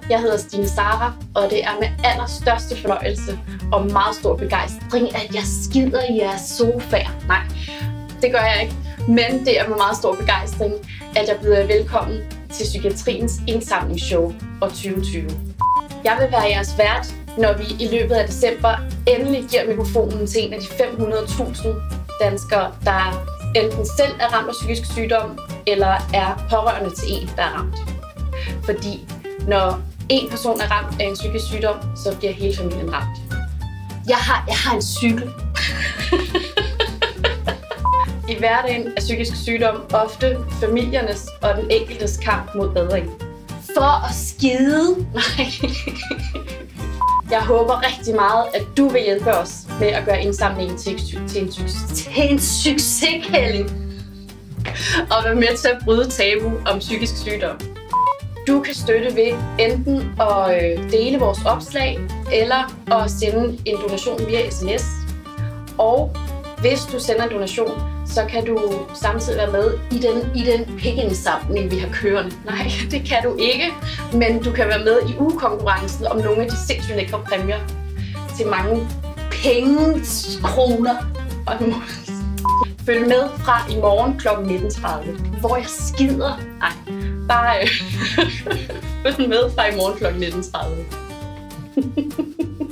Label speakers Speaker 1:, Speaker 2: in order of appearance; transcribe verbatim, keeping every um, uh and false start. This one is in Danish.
Speaker 1: Jeg hedder Stine Sara, og det er med allerstørste fornøjelse og meget stor begejstring, at jeg skider i jeres sofaer. Nej, det gør jeg ikke. Men det er med meget stor begejstring, at jeg byder jer velkommen til Psykiatriens indsamlingsshow år tyve tyve. Jeg vil være jeres vært, når vi i løbet af december endelig giver mikrofonen til en af de fem hundrede tusind danskere, der enten selv er ramt af psykisk sygdom, eller er pårørende til en, der er ramt. Fordi når en person er ramt af en psykisk sygdom, så bliver hele familien ramt. Jeg har, jeg har en cykel. I hverdagen er psykisk sygdom ofte familiernes og den enkeltes kamp mod bedring. For at skide. Nej. Jeg håber rigtig meget, at du vil hjælpe os med at gøre indsamlingen til, til en, til en succeskælling. Og være med til at bryde tabu om psykisk sygdom. Du kan støtte ved enten at dele vores opslag, eller at sende en donation via sms. Og hvis du sender en donation, så kan du samtidig være med i den, i den pengeindsamling, vi har kørende. Nej, det kan du ikke, men du kan være med i ugekonkurrencen om nogle af de sindssygt lækre præmier til mange penge, kroner og nu. Følg med fra i morgen klokken nitten tredive, hvor jeg skider. Nej, bare følg med fra i morgen klokken nitten tredive.